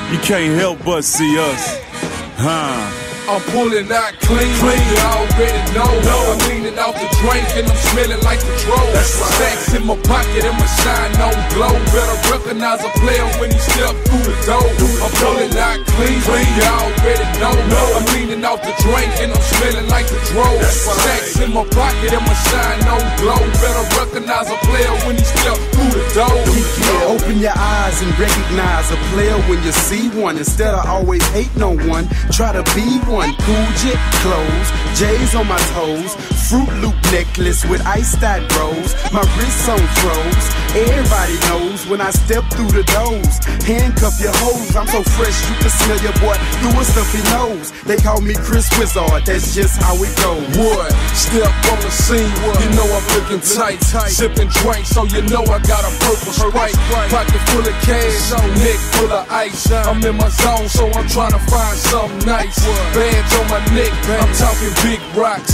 You can't help but see us, huh? I'm pulling out clean, you already know. I'm leaning out the drink and I'm smelling like the dro. Stacks in my pocket and my shine on glow. Better recognize a player when he step through the door. I'm pulling out clean, you already know. I'm leaning out the drink and I'm smelling like the dro. Stacks in my pocket and my shine on glow. Better recognize a player when he step through the door. Open your eyes and recognize a player when you see one. Instead of always hating on one, try to be one. Cool jet clothes, J's on my toes, Fruit Loop necklace with iced out bros. My wrist on froze. Everybody knows when I step through the doors. Handcuff your hoes, I'm so fresh you can smell your boy through a stuffy nose. They call me Chris Wizard, that's just how it goes. What? Step on the scene, you know I'm looking tight. Sipping drink, so you know I got a purple Sprite. Pocket full of cash, neck full of ice. I'm in my zone, so I'm trying to find something nice. Bands on my neck, I'm talking big rocks.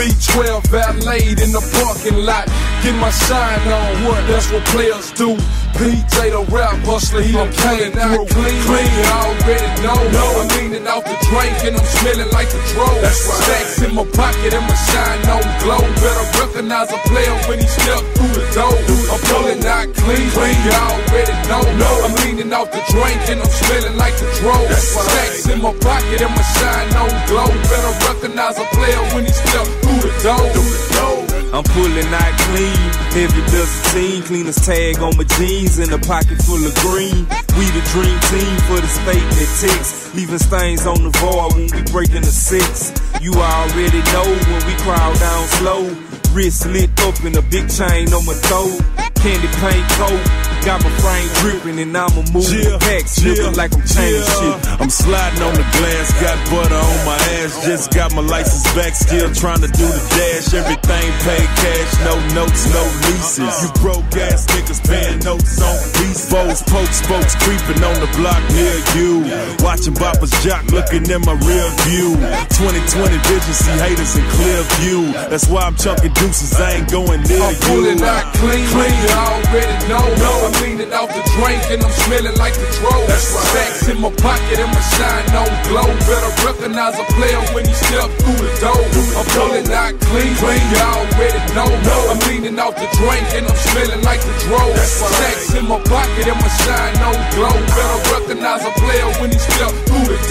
V12 valeted in the parking lot. Get my shine on, that's what players do. PJ the rap hustler, he done came out clean, you already know. I'm leaning out the drink and I'm smelling like the dro. Stacks in my pocket and my shine on glow. Better recognize a player when he step through the door. I'm pulling out clean, you already know. I'm leaning out the drink and I'm smelling like the dro. Stacks in my pocket and my shine on glow. Better recognize a player when he step through the door. I'm pulling out clean, heavy team, cleaners tag on my jeans and a pocket full of green. We the dream team for the state that ticks, leaving stains on the bar when we breaking the six. You already know when we crowd down slow, wrist lit up in a big chain on my toe. Candy paint coat, got my frame dripping and I'ma move the pack, slipping like I'm changing shit. I'm sliding on the glass, got butter on my ass. Just got my license back, still trying to do the dash. Everything paid cash, no notes, no leases. You broke ass niggas paying notes on leases. Foes, pokes, spokes creeping on the block near you. Watching boppers jock, looking in my rear view. 2020 vision, see haters in clear view. That's why I'm chunking deuces, I ain't going near I'm you. pulling out clean, you already know. I'm leaning out the drink and I'm smelling like the dro. Stacks in my pocket and my shine on glow. Better recognize a player when he step through the door. I'm pulling out clean, you already know. I'm leaning out the drink and I'm smelling like the dro. Stacks in my pocket and my shine on glow. Better recognize a player when he step through the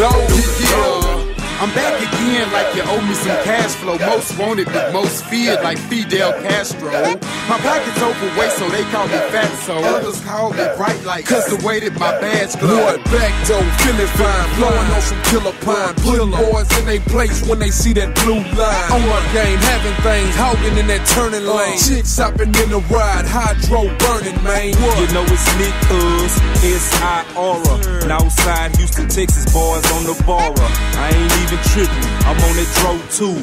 door. I'm back again like you owe me some cash flow. Most wanted, but most feared like Fidel Castro. My pocket's overweight, so they call me fatso. Others call me bright light, cause the way that my badge glow. What back though, feeling fine, blowing on some killer pine. Putting boys in they place when they see that blue line. On my game, having things, hogging in that turning lane. Chicks hopping in the ride, hydro burning, man. You know it's lit, cuz S.I. Aura. Outside Houston, Texas, boys on the borrow. I ain't even tripping, I'm on that dro too.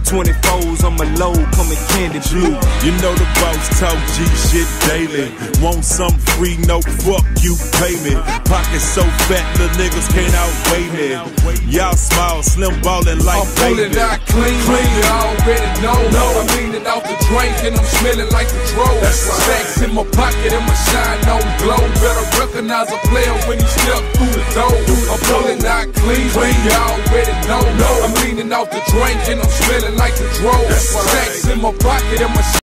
24s on my low, coming candy blue. You know the boss talk G shit daily. Want something free, no fuck you, pay me. Pockets so fat, the niggas can't outweigh me. Y'all small, slim ballin' like I'm pulling out clean, you already know. I'm leaning out the drink and I'm smelling like the dro. Stacks in my pocket and my shine on glow. Better recognize a player when he step through the door. I'm pulling out clean, you already know. I'm leaning out the drink and I'm smelling like the dro. Stacks in my pocket and my